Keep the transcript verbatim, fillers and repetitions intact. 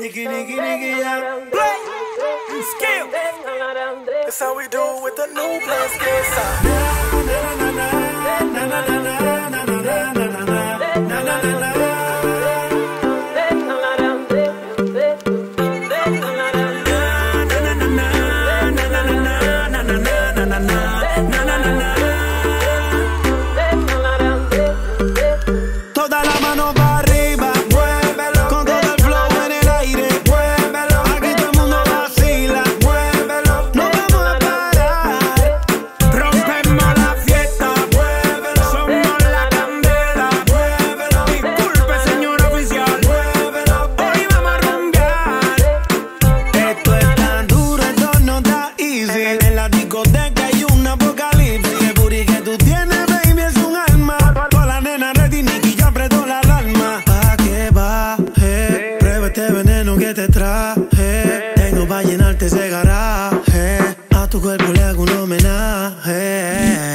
Nicky, Nicky, Nicky, yeah. Play. Skill. That's how we do it with the new play skill sound. Na na na na na na na na na na na na na na na. Toda la mano para arriba, muévelo, con todo el flow en el aire, muévelo, aquí todo el mundo vacila, muévelo, no vamos a parar, rompemos la fiesta, muévelo, somos la candela, muévelo, disculpe señor oficial, muévelo, hoy vamos a rumbear. Esto es tan duro, esto no está easy, en la discoteca hay un apocalipsis, el booty que tú tienes, baby, es un alma, toda la nena ready, Nicky ya apretó la alarma, pa' que baje, prueba este veneno que te traje, tengo pa' llenarte ese garaje, a tu cuerpo le hago un homenaje.